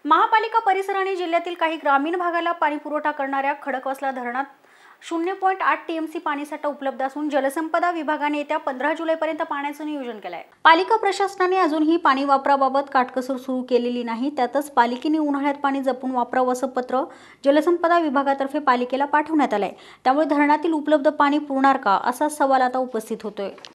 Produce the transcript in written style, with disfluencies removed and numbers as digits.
महापालिका परिसर आणि जिल्ह्यातील काही ग्रामीण भागाला पाणी पुरवठा करणाऱ्या खडकव धरणात 0.8 टीएमसी पाणीसाठा उपलब्ध असून जलसंपदा विभागाने येत्या 15 जुलैपर्यंत पाण्याचं नियोजन केलं आहे। पालिका प्रशासनाने अजूनही पाणी वापराबाबत काटकसर सुरू केलेली नाही। त्यातच पालिकेने उन्हाळ्यात पाणी जपून वापरावं असं पत्र जलसंपदा विभागातर्फे पालिकेला पाठवण्यात आलंय। त्यामुळे धरणातील उपलब्ध पाणी पुरणार का असा सवाल आता उपस्थित होतोय।